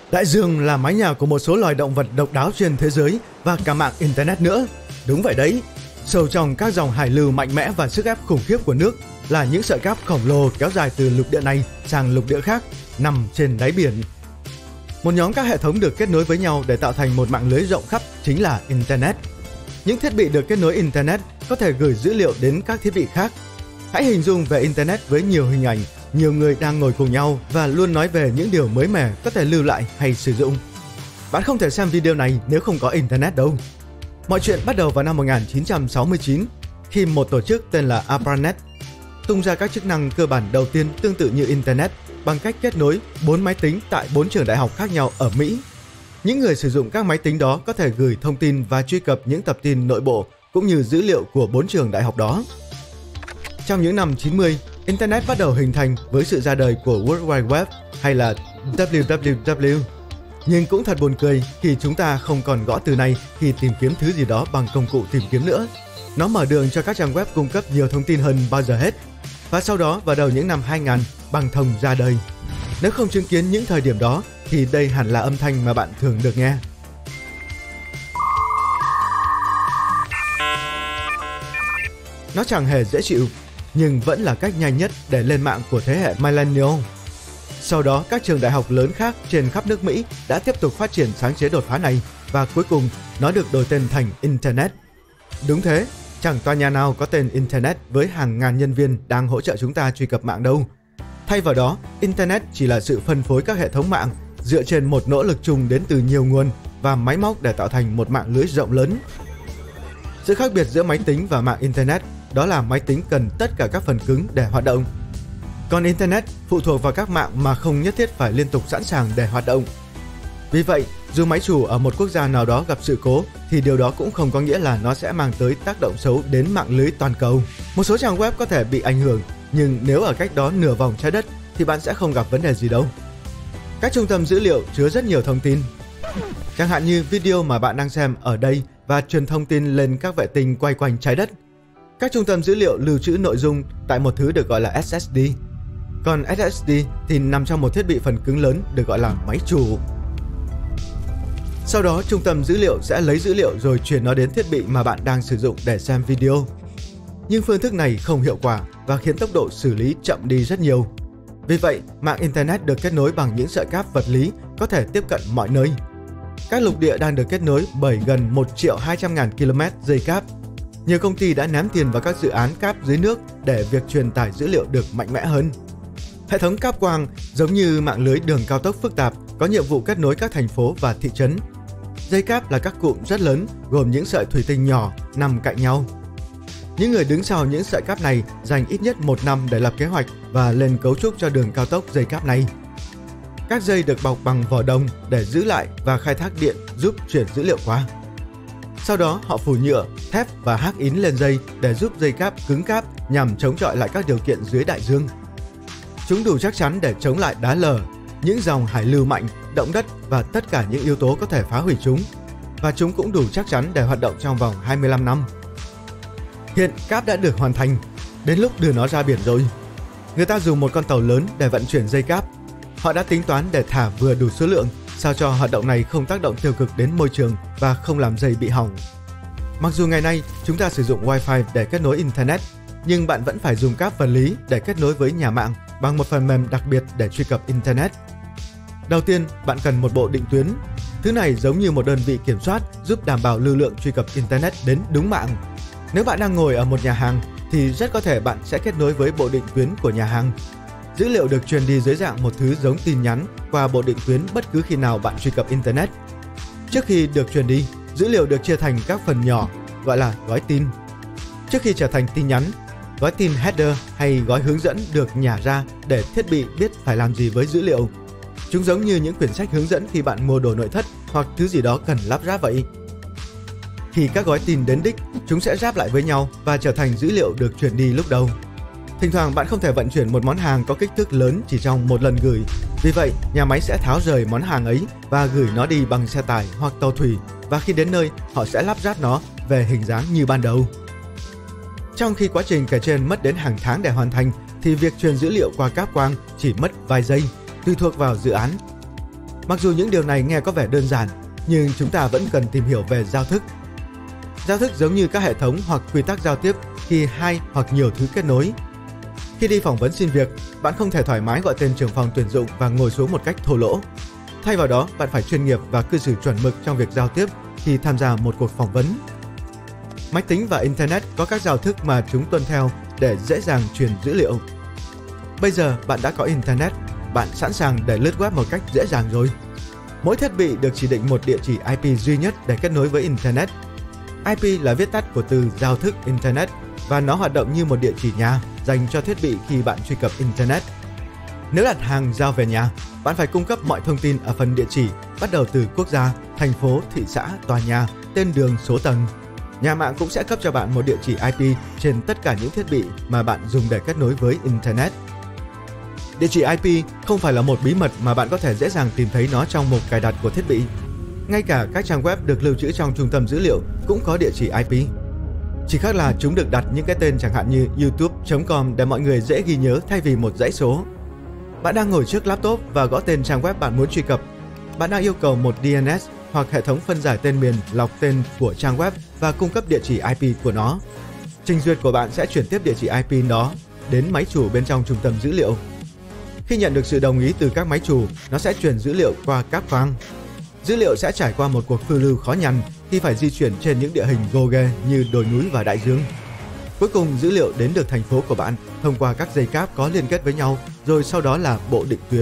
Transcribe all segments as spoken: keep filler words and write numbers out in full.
Đại dương là mái nhà của một số loài động vật độc đáo trên thế giới và cả mạng Internet nữa. Đúng vậy đấy, sâu trong các dòng hải lưu mạnh mẽ và sức ép khủng khiếp của nước là những sợi cáp khổng lồ kéo dài từ lục địa này sang lục địa khác, nằm trên đáy biển. Một nhóm các hệ thống được kết nối với nhau để tạo thành một mạng lưới rộng khắp chính là Internet. Những thiết bị được kết nối Internet có thể gửi dữ liệu đến các thiết bị khác. Hãy hình dung về Internet với nhiều hình ảnh, nhiều người đang ngồi cùng nhau và luôn nói về những điều mới mẻ có thể lưu lại hay sử dụng. Bạn không thể xem video này nếu không có Internet đâu. Mọi chuyện bắt đầu vào năm một nghìn chín trăm sáu mươi chín khi một tổ chức tên là ARPANET tung ra các chức năng cơ bản đầu tiên tương tự như Internet bằng cách kết nối bốn máy tính tại bốn trường đại học khác nhau ở Mỹ. Những người sử dụng các máy tính đó có thể gửi thông tin và truy cập những tập tin nội bộ cũng như dữ liệu của bốn trường đại học đó. Trong những năm chín mươi, Internet bắt đầu hình thành với sự ra đời của World Wide Web hay là W W W. Nhưng cũng thật buồn cười khi chúng ta không còn gõ từ này khi tìm kiếm thứ gì đó bằng công cụ tìm kiếm nữa. Nó mở đường cho các trang web cung cấp nhiều thông tin hơn bao giờ hết. Và sau đó vào đầu những năm hai nghìn, băng thông ra đời. Nếu không chứng kiến những thời điểm đó thì đây hẳn là âm thanh mà bạn thường được nghe. Nó chẳng hề dễ chịu, nhưng vẫn là cách nhanh nhất để lên mạng của thế hệ Millennial. Sau đó, các trường đại học lớn khác trên khắp nước Mỹ đã tiếp tục phát triển sáng chế đột phá này và cuối cùng nó được đổi tên thành Internet. Đúng thế, chẳng tòa nhà nào có tên Internet với hàng ngàn nhân viên đang hỗ trợ chúng ta truy cập mạng đâu. Thay vào đó, Internet chỉ là sự phân phối các hệ thống mạng dựa trên một nỗ lực chung đến từ nhiều nguồn và máy móc để tạo thành một mạng lưới rộng lớn. Sự khác biệt giữa máy tính và mạng Internet đó là máy tính cần tất cả các phần cứng để hoạt động. Còn Internet phụ thuộc vào các mạng mà không nhất thiết phải liên tục sẵn sàng để hoạt động. Vì vậy, dù máy chủ ở một quốc gia nào đó gặp sự cố thì điều đó cũng không có nghĩa là nó sẽ mang tới tác động xấu đến mạng lưới toàn cầu. Một số trang web có thể bị ảnh hưởng, nhưng nếu ở cách đó nửa vòng trái đất thì bạn sẽ không gặp vấn đề gì đâu. Các trung tâm dữ liệu chứa rất nhiều thông tin. Chẳng hạn như video mà bạn đang xem ở đây và truyền thông tin lên các vệ tinh quay quanh trái đất. Các trung tâm dữ liệu lưu trữ nội dung tại một thứ được gọi là S S D. Còn S S D thì nằm trong một thiết bị phần cứng lớn được gọi là máy chủ. Sau đó, trung tâm dữ liệu sẽ lấy dữ liệu rồi truyền nó đến thiết bị mà bạn đang sử dụng để xem video. Nhưng phương thức này không hiệu quả và khiến tốc độ xử lý chậm đi rất nhiều. Vì vậy, mạng Internet được kết nối bằng những sợi cáp vật lý có thể tiếp cận mọi nơi. Các lục địa đang được kết nối bởi gần một triệu hai trăm ngàn ki lô mét dây cáp. Nhiều công ty đã ném tiền vào các dự án cáp dưới nước để việc truyền tải dữ liệu được mạnh mẽ hơn. Hệ thống cáp quang giống như mạng lưới đường cao tốc phức tạp có nhiệm vụ kết nối các thành phố và thị trấn. Dây cáp là các cụm rất lớn gồm những sợi thủy tinh nhỏ nằm cạnh nhau. Những người đứng sau những sợi cáp này dành ít nhất một năm để lập kế hoạch và lên cấu trúc cho đường cao tốc dây cáp này. Các dây được bọc bằng vỏ đồng để giữ lại và khai thác điện giúp chuyển dữ liệu qua. Sau đó họ phủ nhựa, thép và hắc ín lên dây để giúp dây cáp cứng cáp nhằm chống chọi lại các điều kiện dưới đại dương. Chúng đủ chắc chắn để chống lại đá lở, những dòng hải lưu mạnh, động đất và tất cả những yếu tố có thể phá hủy chúng. Và chúng cũng đủ chắc chắn để hoạt động trong vòng hai mươi lăm năm. Hiện cáp đã được hoàn thành, đến lúc đưa nó ra biển rồi. Người ta dùng một con tàu lớn để vận chuyển dây cáp. Họ đã tính toán để thả vừa đủ số lượng, sao cho hoạt động này không tác động tiêu cực đến môi trường và không làm dây bị hỏng. Mặc dù ngày nay chúng ta sử dụng Wi-Fi để kết nối Internet, nhưng bạn vẫn phải dùng cáp vật lý để kết nối với nhà mạng bằng một phần mềm đặc biệt để truy cập Internet. Đầu tiên, bạn cần một bộ định tuyến. Thứ này giống như một đơn vị kiểm soát giúp đảm bảo lưu lượng truy cập Internet đến đúng mạng. Nếu bạn đang ngồi ở một nhà hàng thì rất có thể bạn sẽ kết nối với bộ định tuyến của nhà hàng. Dữ liệu được truyền đi dưới dạng một thứ giống tin nhắn qua bộ định tuyến bất cứ khi nào bạn truy cập Internet. Trước khi được truyền đi, dữ liệu được chia thành các phần nhỏ gọi là gói tin. Trước khi trở thành tin nhắn, gói tin header hay gói hướng dẫn được nhả ra để thiết bị biết phải làm gì với dữ liệu. Chúng giống như những quyển sách hướng dẫn khi bạn mua đồ nội thất hoặc thứ gì đó cần lắp ráp vậy. Khi các gói tin đến đích, chúng sẽ ráp lại với nhau và trở thành dữ liệu được truyền đi lúc đầu. Thỉnh thoảng bạn không thể vận chuyển một món hàng có kích thước lớn chỉ trong một lần gửi. Vì vậy, nhà máy sẽ tháo rời món hàng ấy và gửi nó đi bằng xe tải hoặc tàu thủy, và khi đến nơi, họ sẽ lắp ráp nó về hình dáng như ban đầu. Trong khi quá trình kể trên mất đến hàng tháng để hoàn thành, thì việc truyền dữ liệu qua cáp quang chỉ mất vài giây, tùy thuộc vào dự án. Mặc dù những điều này nghe có vẻ đơn giản, nhưng chúng ta vẫn cần tìm hiểu về giao thức. Giao thức giống như các hệ thống hoặc quy tắc giao tiếp khi hai hoặc nhiều thứ kết nối. Khi đi phỏng vấn xin việc, bạn không thể thoải mái gọi tên trưởng phòng tuyển dụng và ngồi xuống một cách thô lỗ. Thay vào đó, bạn phải chuyên nghiệp và cư xử chuẩn mực trong việc giao tiếp khi tham gia một cuộc phỏng vấn. Máy tính và Internet có các giao thức mà chúng tuân theo để dễ dàng truyền dữ liệu. Bây giờ bạn đã có Internet, bạn sẵn sàng để lướt web một cách dễ dàng rồi. Mỗi thiết bị được chỉ định một địa chỉ i pê duy nhất để kết nối với Internet. i pê là viết tắt của từ giao thức Internet và nó hoạt động như một địa chỉ nhà dành cho thiết bị khi bạn truy cập Internet. Nếu đặt hàng giao về nhà, bạn phải cung cấp mọi thông tin ở phần địa chỉ bắt đầu từ quốc gia, thành phố, thị xã, tòa nhà, tên đường, số tầng. Nhà mạng cũng sẽ cấp cho bạn một địa chỉ i pê trên tất cả những thiết bị mà bạn dùng để kết nối với Internet. Địa chỉ i pê không phải là một bí mật mà bạn có thể dễ dàng tìm thấy nó trong mục cài đặt của thiết bị. Ngay cả các trang web được lưu trữ trong trung tâm dữ liệu cũng có địa chỉ i pê. Chỉ khác là chúng được đặt những cái tên chẳng hạn như youtube chấm com để mọi người dễ ghi nhớ thay vì một dãy số. Bạn đang ngồi trước laptop và gõ tên trang web bạn muốn truy cập. Bạn đang yêu cầu một đê en ét hoặc hệ thống phân giải tên miền lọc tên của trang web và cung cấp địa chỉ i pê của nó. Trình duyệt của bạn sẽ chuyển tiếp địa chỉ i pê đó đến máy chủ bên trong trung tâm dữ liệu. Khi nhận được sự đồng ý từ các máy chủ, nó sẽ truyền dữ liệu qua cáp quang. Dữ liệu sẽ trải qua một cuộc phiêu lưu khó nhằn khi phải di chuyển trên những địa hình gồ ghề như đồi núi và đại dương. Cuối cùng, dữ liệu đến được thành phố của bạn thông qua các dây cáp có liên kết với nhau, rồi sau đó là bộ định tuyến.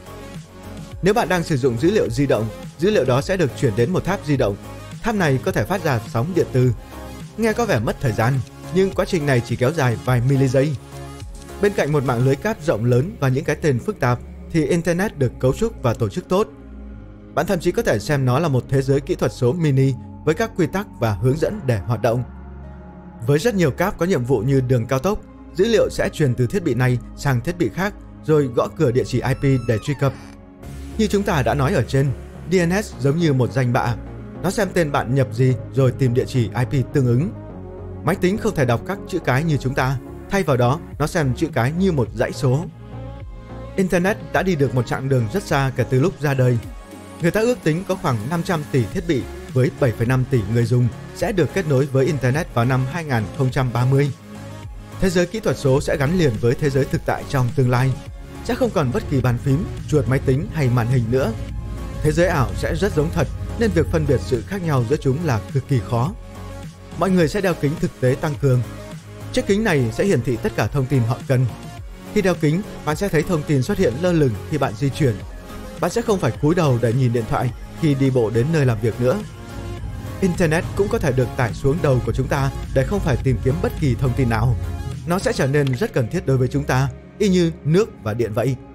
Nếu bạn đang sử dụng dữ liệu di động, dữ liệu đó sẽ được chuyển đến một tháp di động. Tháp này có thể phát ra sóng điện từ. Nghe có vẻ mất thời gian, nhưng quá trình này chỉ kéo dài vài mili giây. Bên cạnh một mạng lưới cáp rộng lớn và những cái tên phức tạp, thì Internet được cấu trúc và tổ chức tốt. Bạn thậm chí có thể xem nó là một thế giới kỹ thuật số mini với các quy tắc và hướng dẫn để hoạt động. Với rất nhiều cáp có nhiệm vụ như đường cao tốc, dữ liệu sẽ truyền từ thiết bị này sang thiết bị khác rồi gõ cửa địa chỉ i pê để truy cập. Như chúng ta đã nói ở trên, đê en ét giống như một danh bạ. Nó xem tên bạn nhập gì rồi tìm địa chỉ i pê tương ứng. Máy tính không thể đọc các chữ cái như chúng ta, thay vào đó nó xem chữ cái như một dãy số. Internet đã đi được một chặng đường rất xa kể từ lúc ra đời. Người ta ước tính có khoảng năm trăm tỷ thiết bị với bảy phẩy năm tỷ người dùng sẽ được kết nối với Internet vào năm hai nghìn không trăm ba mươi. Thế giới kỹ thuật số sẽ gắn liền với thế giới thực tại trong tương lai. Sẽ không còn bất kỳ bàn phím, chuột máy tính hay màn hình nữa. Thế giới ảo sẽ rất giống thật nên việc phân biệt sự khác nhau giữa chúng là cực kỳ khó. Mọi người sẽ đeo kính thực tế tăng cường. Chiếc kính này sẽ hiển thị tất cả thông tin họ cần. Khi đeo kính, bạn sẽ thấy thông tin xuất hiện lơ lửng khi bạn di chuyển. Bạn sẽ không phải cúi đầu để nhìn điện thoại khi đi bộ đến nơi làm việc nữa. Internet cũng có thể được tải xuống đầu của chúng ta để không phải tìm kiếm bất kỳ thông tin nào. Nó sẽ trở nên rất cần thiết đối với chúng ta, y như nước và điện vậy.